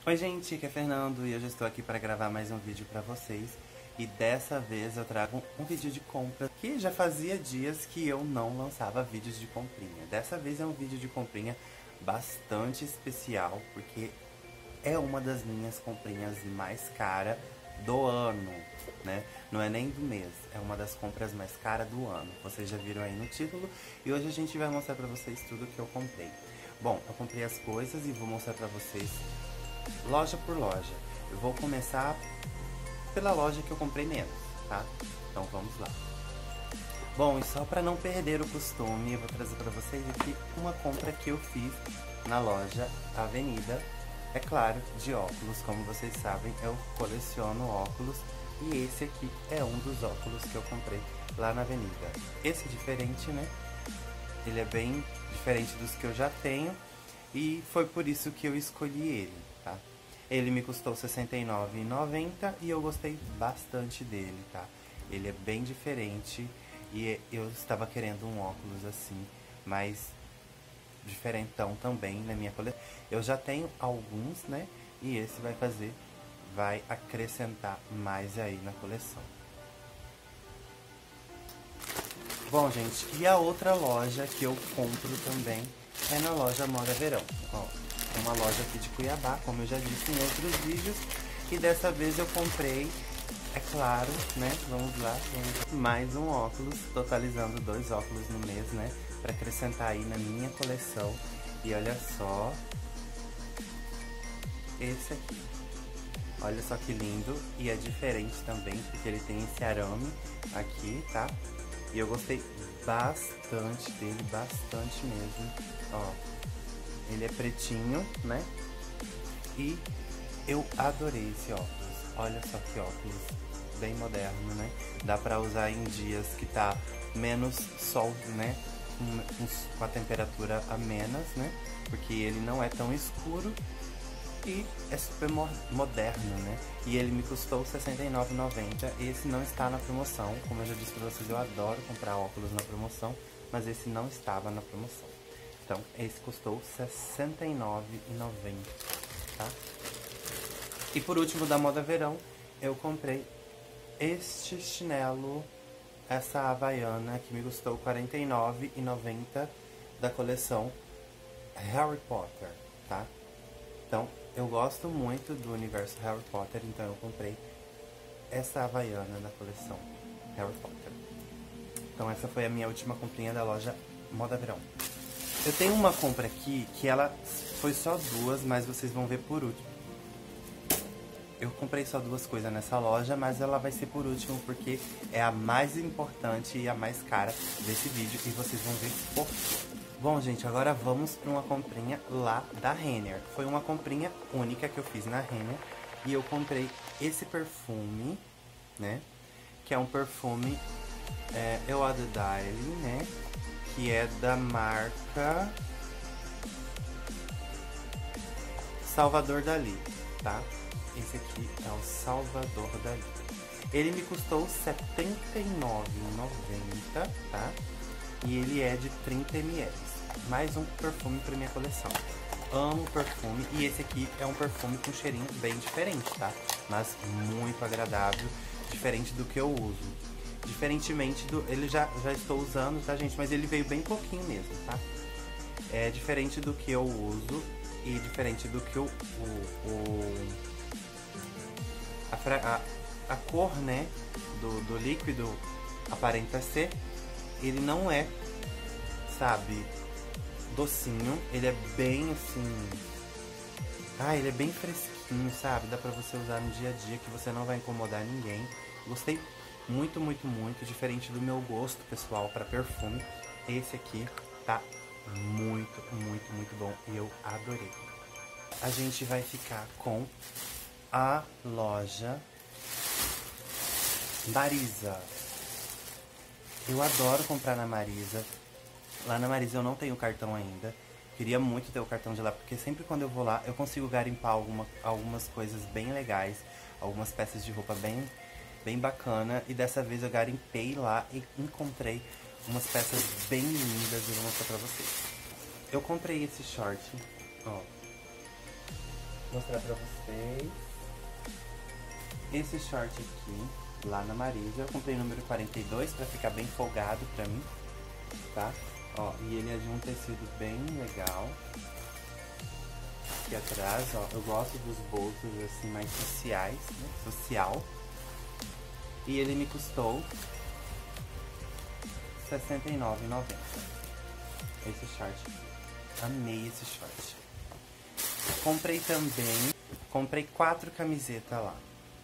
Oi gente, aqui é Fernando e eu já estou aqui para gravar mais um vídeo para vocês. E dessa vez eu trago um vídeo de compra que já fazia dias que eu não lançava vídeos de comprinha. Dessa vez é um vídeo de comprinha bastante especial porque é uma das minhas comprinhas mais caras do ano, né? Não é nem do mês, é uma das compras mais caras do ano. Vocês já viram aí no título e hoje a gente vai mostrar pra vocês tudo que eu comprei. Bom, eu comprei as coisas e vou mostrar pra vocês loja por loja. Eu vou começar pela loja que eu comprei menos, tá? Então vamos lá. Bom, e só para não perder o costume, eu vou trazer para vocês aqui uma compra que eu fiz na loja Avenida. É claro, de óculos, como vocês sabem, eu coleciono óculos e esse aqui é um dos óculos que eu comprei lá na Avenida. Esse é diferente, né? Ele é bem diferente dos que eu já tenho e foi por isso que eu escolhi ele, tá? Ele me custou R$ 69,90 e eu gostei bastante dele, tá? Ele é bem diferente e eu estava querendo um óculos assim, mas diferentão também na minha coleção. Eu já tenho alguns, né? E esse vai acrescentar mais aí na coleção. Bom, gente, e a outra loja que eu compro também é na loja Moda Verão. Ó, é uma loja aqui de Cuiabá, como eu já disse em outros vídeos. E dessa vez eu comprei, é claro, né? Vamos lá, mais um óculos, totalizando 2 óculos no mês, né? Pra acrescentar aí na minha coleção. E olha só, esse aqui. Olha só que lindo, e é diferente também, porque ele tem esse arame aqui, tá? E eu gostei bastante dele, bastante mesmo. Ó, ele é pretinho, né? E eu adorei esse óculos. Olha só que óculos bem moderno, né? Dá pra usar em dias que tá menos sol, né? Com a temperatura a menos, né? Porque ele não é tão escuro e é super moderno, né? E ele me custou R$ 69,90. Esse não está na promoção. Como eu já disse pra vocês, eu adoro comprar óculos na promoção, mas esse não estava na promoção. Então, esse custou R$ 69,90, tá? E por último, da Moda Verão, eu comprei este chinelo, essa Havaiana, que me custou R$ 49,90 da coleção Harry Potter, tá? Então, eu gosto muito do universo Harry Potter, então eu comprei essa Havaiana da coleção Harry Potter. Então essa foi a minha última comprinha da loja Moda Verão. Eu tenho uma compra aqui que ela foi só duas, mas vocês vão ver por último. Eu comprei só duas coisas nessa loja, mas ela vai ser por último porque é a mais importante e a mais cara desse vídeo e vocês vão ver por quê. Bom, gente, agora vamos para uma comprinha lá da Renner. Foi uma comprinha única que eu fiz na Renner e eu comprei esse perfume, né? Que é um perfume Eau de Daily, né? Que é da marca Salvador Dali, tá? Esse aqui é o Salvador Dali. Ele me custou R$ 79,90, tá? E ele é de 30 ml. Mais um perfume para minha coleção. Amo perfume e esse aqui é um perfume com cheirinho bem diferente, tá? Mas muito agradável, diferente do que eu uso. Diferentemente do... Ele já estou usando, tá, gente? Mas ele veio bem pouquinho mesmo, tá? É diferente do que eu uso e diferente do que a cor, né, do líquido aparenta ser. Ele não é, sabe, docinho, ele é bem assim... ele é bem fresquinho, sabe? Dá pra você usar no dia a dia que você não vai incomodar ninguém. Gostei muito, muito, muito. Diferente do meu gosto pessoal pra perfume, esse aqui tá muito, muito, muito bom e eu adorei. A gente vai ficar com a loja Marisa. Eu adoro comprar na Marisa. Lá na Marisa eu não tenho cartão ainda. Queria muito ter o cartão de lá, porque sempre quando eu vou lá eu consigo garimpar algumas coisas bem legais, algumas peças de roupa bem bacana. E dessa vez eu garimpei lá e encontrei umas peças bem lindas e vou mostrar pra vocês. Eu comprei esse short, ó. mostrar pra vocês. Esse short aqui, lá na Marisa, eu comprei o número 42 pra ficar bem folgado pra mim, tá? Ó, e ele é de um tecido bem legal. Aqui atrás, ó, eu gosto dos bolsos assim mais sociais, né? Social. E ele me custou R$ 69,90. Esse short. Amei esse short. Comprei 4 camisetas lá.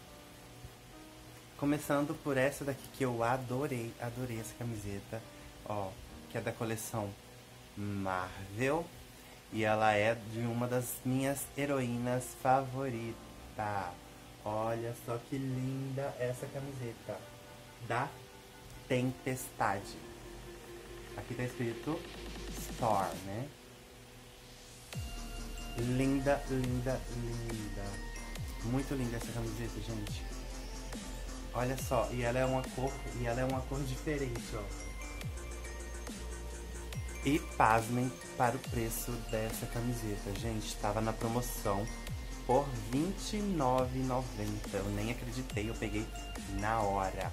Começando por essa daqui que eu adorei essa camiseta, ó, que é da coleção Marvel. E ela é de uma das minhas heroínas favoritas. Olha só que linda essa camiseta da Tempestade. Aqui tá escrito Star, né? Linda, linda, linda. Muito linda essa camiseta, gente. Olha só, e ela é uma cor diferente, ó. E pasmem para o preço dessa camiseta, gente, estava na promoção por R$ 29,90. Eu nem acreditei, eu peguei na hora.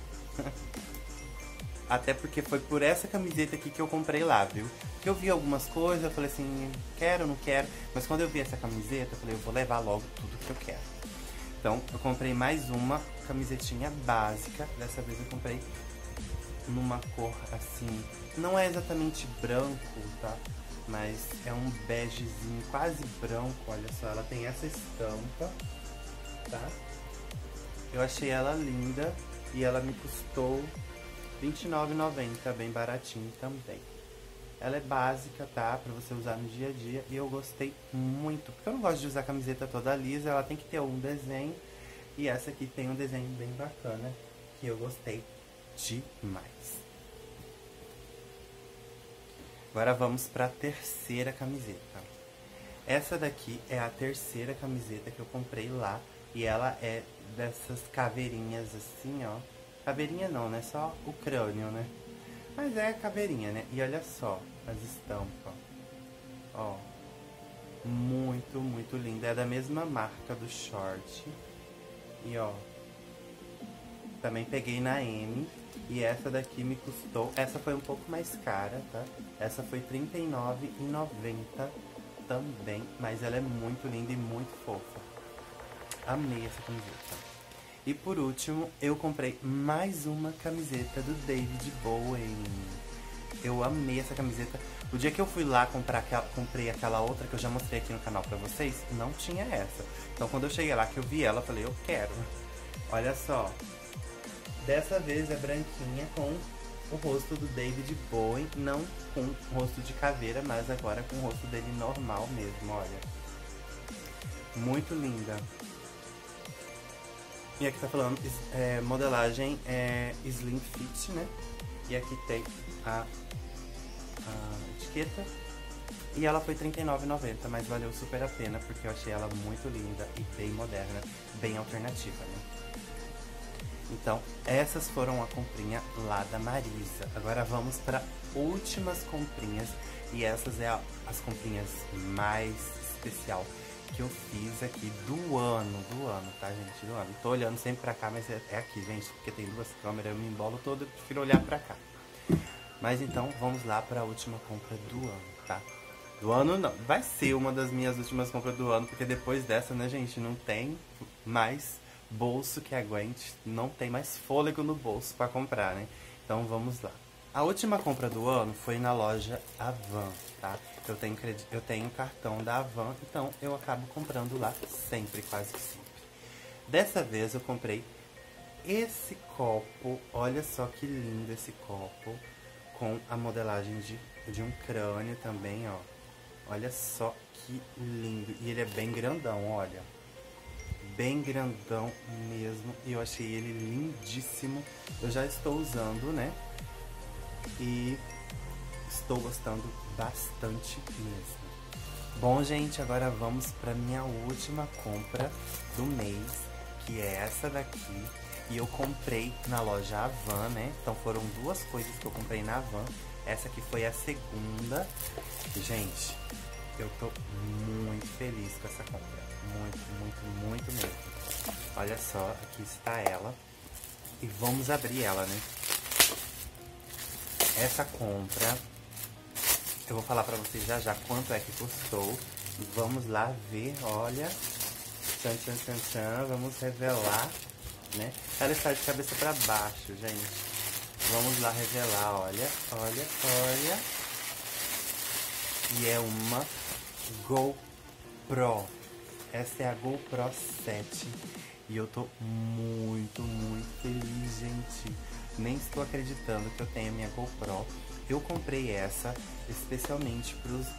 Até porque foi por essa camiseta aqui que eu comprei lá, viu? Porque eu vi algumas coisas, eu falei assim, quero, não quero. Mas quando eu vi essa camiseta, eu falei, eu vou levar logo tudo que eu quero. Então, eu comprei mais uma camisetinha básica. Dessa vez eu comprei numa cor assim, não é exatamente branco, tá? Mas é um begezinho quase branco, olha só, ela tem essa estampa, tá? Eu achei ela linda e ela me custou R$ 29,90, bem baratinho também. Ela é básica, tá? Pra você usar no dia a dia e eu gostei muito, porque eu não gosto de usar camiseta toda lisa, ela tem que ter um desenho e essa aqui tem um desenho bem bacana que eu gostei demais. Agora vamos para a terceira camiseta. Essa daqui é a terceira camiseta que eu comprei lá e ela é dessas caveirinhas assim, ó. Caveirinha não, né? Só o crânio, né? Mas é caveirinha, né? E olha só as estampas. Ó. Muito, muito linda. É da mesma marca do short. E ó. Também peguei na M. E essa daqui me custou... Essa foi um pouco mais cara, tá? Essa foi R$ 39,90 também. Mas ela é muito linda e muito fofa. Amei essa camiseta. E por último, eu comprei mais uma camiseta do David Bowie. Eu amei essa camiseta. O dia que eu fui lá comprei aquela outra que eu já mostrei aqui no canal pra vocês, não tinha essa. Então quando eu cheguei lá, que eu vi ela, eu falei, eu quero. Olha só. Dessa vez é branquinha com o rosto do David Bowie, não com o rosto de caveira, mas agora com o rosto dele normal mesmo, olha. Muito linda. E aqui tá falando modelagem Slim Fit, né? E aqui tem a etiqueta. E ela foi R$ 39,90, mas valeu super a pena, porque eu achei ela muito linda e bem moderna, bem alternativa, né? Então, essas foram a comprinha lá da Marisa. Agora vamos para últimas comprinhas. E essas as comprinhas mais especial que eu fiz aqui do ano, tá, gente? Do ano. Tô olhando sempre pra cá, mas é aqui, gente, porque tem duas câmeras, eu me embolo todo, eu prefiro olhar pra cá. Mas então, vamos lá pra última compra do ano, tá? Do ano não, vai ser uma das minhas últimas compras do ano, porque depois dessa, né, gente, não tem mais bolso que aguente, não tem mais fôlego no bolso pra comprar, né? Então vamos lá. A última compra do ano foi na loja Avan, tá? Eu tenho cartão da Avan, então eu acabo comprando lá sempre, quase que sempre. Dessa vez eu comprei esse copo, olha só que lindo esse copo, com a modelagem de um crânio também, ó. Olha só que lindo, e ele é bem grandão, olha. Bem grandão mesmo, e eu achei ele lindíssimo. Eu já estou usando, né? E estou gostando bastante mesmo. Bom, gente, agora vamos para minha última compra do mês, que é essa daqui. E eu comprei na loja Avan, né? Então foram duas coisas que eu comprei na Avan. Essa aqui foi a segunda. Gente, eu tô muito feliz com essa compra. Muito, olha só, aqui está ela. E vamos abrir ela, né? Essa compra, eu vou falar pra vocês já já quanto é que custou. E vamos lá ver, olha. Tchan, tchan, tchan, tchan. Vamos revelar, né? Ela está de cabeça pra baixo, gente. Vamos lá revelar, olha, olha, olha. E é uma GoPro. Essa é a GoPro 7. E eu tô muito, muito feliz, gente. Nem estou acreditando que eu tenho a minha GoPro. Eu comprei essa especialmente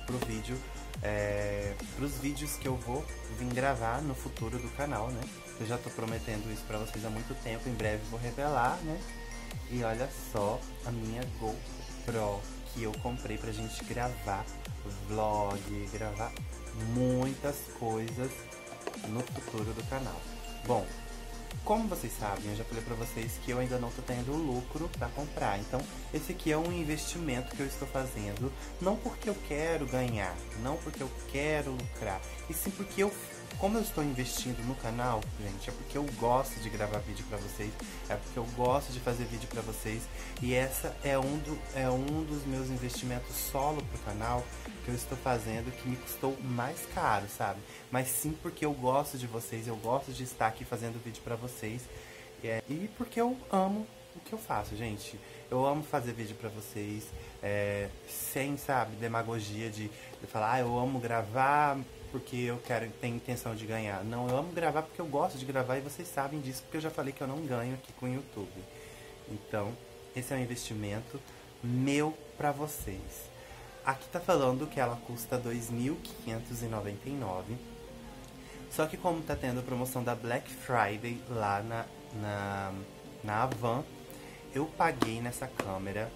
pros vídeos que eu vou vir gravar no futuro do canal, né? Eu já tô prometendo isso pra vocês há muito tempo. Em breve vou revelar, né? E olha só a minha GoPro que eu comprei pra gente gravar vlog, gravar muitas coisas no futuro do canal. Bom, como vocês sabem, eu já falei pra vocês que eu ainda não tô tendo lucro pra comprar. Então, esse aqui é um investimento que eu estou fazendo, não porque eu quero ganhar, não porque eu quero lucrar, e sim porque como eu estou investindo no canal, gente, é porque eu gosto de gravar vídeo pra vocês, é porque eu gosto de fazer vídeo pra vocês, e essa é um dos meus investimentos solo pro canal que eu estou fazendo, que me custou mais caro, sabe? Mas sim porque eu gosto de vocês, eu gosto de estar aqui fazendo vídeo pra vocês, e porque eu amo o que eu faço, gente. Eu amo fazer vídeo pra vocês, sem, sabe, demagogia de falar, eu amo gravar porque eu tenho intenção de ganhar. Não, eu amo gravar porque eu gosto de gravar e vocês sabem disso, porque eu já falei que eu não ganho aqui com o YouTube. Então, esse é um investimento meu pra vocês. Aqui tá falando que ela custa R$2.599. Só que como tá tendo a promoção da Black Friday lá na Havan, eu paguei nessa câmera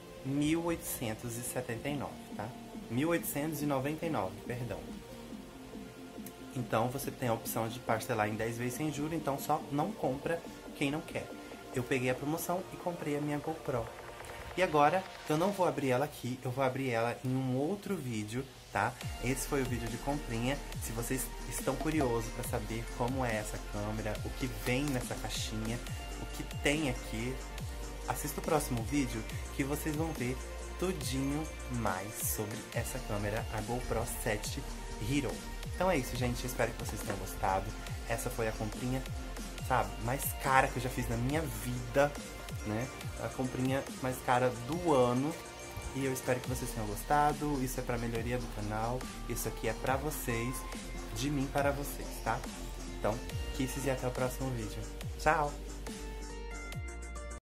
R$1.879, tá? R$1.899, perdão. Então você tem a opção de parcelar em 10 vezes sem juros, então só não compra quem não quer. Eu peguei a promoção e comprei a minha GoPro. E agora, eu não vou abrir ela aqui, eu vou abrir ela em um outro vídeo, tá? Esse foi o vídeo de comprinha. Se vocês estão curiosos para saber como é essa câmera, o que vem nessa caixinha, o que tem aqui, assista o próximo vídeo que vocês vão ver tudinho mais sobre essa câmera, a GoPro 7 Hero. Então é isso, gente. Eu espero que vocês tenham gostado. Essa foi a comprinha, sabe, mais cara que eu já fiz na minha vida, né? A comprinha mais cara do ano. E eu espero que vocês tenham gostado. Isso é pra melhoria do canal. Isso aqui é pra vocês, de mim para vocês, tá? Então, kisses e até o próximo vídeo. Tchau!